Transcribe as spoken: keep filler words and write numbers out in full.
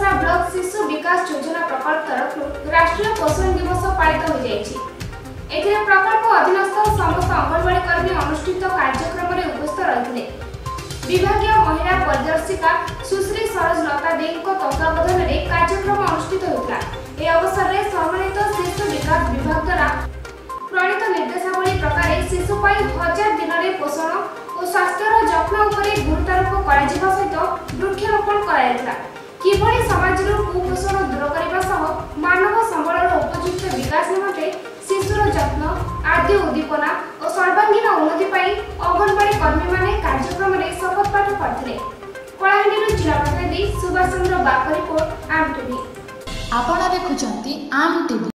सारा ब्लॉक शिशु विकास योजना प्रकल्प तरफ राष्ट्रीय पोषण दिवस पालित हो जाइछि। एथिरे प्रकल्प अधीनस्थ समस्त अंगनवाड़ी कर्मी अनुष्ठित कार्यक्रम में उपस्थित रहिथिले। विभागीय महिला परिदर्शिका सुश्री सरोज लता दे तत्वावधान में कार्यक्रम अनुष्ठित होता। ए अवसर में सम्मानित शिशु विकास विभाग द्वारा प्रणीत निर्देशावली प्रकार शिशु हजार दिन में पोषण और स्वास्थ्यर जत्न उपरे गुरुत्वारोप करा सहित वृक्षरोपण कराइला। किभଳି समाजर कुपोषण दूर करने सह मानव संबलर उपयुक्त विकास निमंते शिशुर जत्न आद्य उद्दीपना और सर्वांगीन उन्नति अंगनवाड़ी कर्मी माने कार्यक्रम में शपथ पाठ करथिले। कलाहांडी जिला प्रतिनिधि सुभाष चंद्र बाग रिपोर्ट आम टीवी। आपण देखुचंती आम टीवी।